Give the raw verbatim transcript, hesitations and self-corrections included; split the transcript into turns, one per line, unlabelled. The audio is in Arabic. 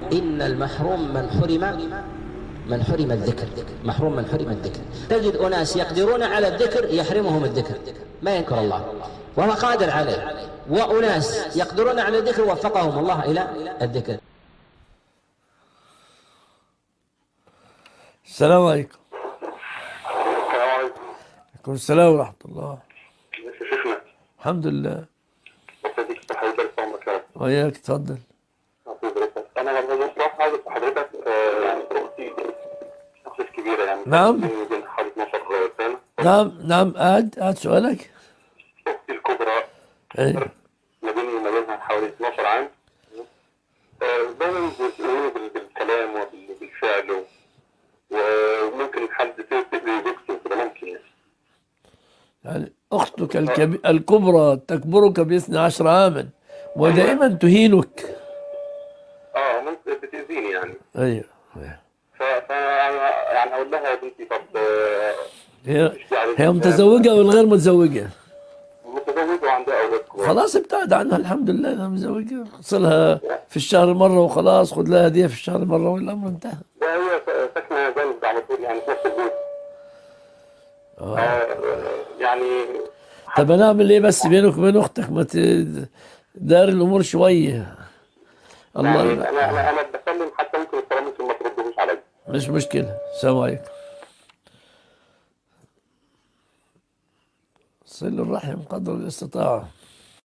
إن المحروم من حرم من حرم الذكر، محروم من حرم الذكر. تجد أناس يقدرون على الذكر يحرمهم الذكر، ما ينكر الله وهو قادر عليه، وأناس يقدرون على الذكر وفقهم الله إلى الذكر.
السلام عليكم.
السلام عليكم.
عليكم السلام ورحمة الله.
ازيك يا شيخنا؟
الحمد لله.
ازيك يا حبيبي؟ عمرك
وياك اتفضل.
انا لما بصراحه عايز حضرتك آه، يعني اختي شخصية كبيره يعني
نعم.
بيني وبين حوالي اتناشر سنه.
نعم نعم قاعد قاعد سؤالك.
اختي الكبرى
ايه
ما بيني وما بينها حوالي اتناشر عام. آه، دايما بيقولوا بال- بالكلام وبالفعل و- وممكن حد تأذي زوجته كده ممكن يعني.
يعني أختك الكبي... الكبرى تكبرك باثني عشر عاما ودائما تهينك.
اه ممكن بتأذيني يعني.
ايوه أيوة.
ف ف- يعني اقول لها يا بنتي طب آه،
هي
مش عليك
هي
كلام.
متزوجة ولا غير متزوجة؟
متزوجة وعندها أولاد كبار.
خلاص ابتعد عنها، الحمد لله انها متزوجة، صلها في الشهر مرة وخلاص، خد لها هدية في الشهر مرة والأمر انتهى.
ده هي ساكنة جنب على طول يعني في نفس البيت.
آه.
آه يعني
طب انا اعمل ايه بس بينك وبين اختك؟ ما ت... دار الامور شوية.
يعني
الله
أنا أنا أنا بسلم حتى ممكن الكلام ممكن ما تردهوش عليا.
مش مشكلة. السلام عليكم. صل الرحم قدر الاستطاعة.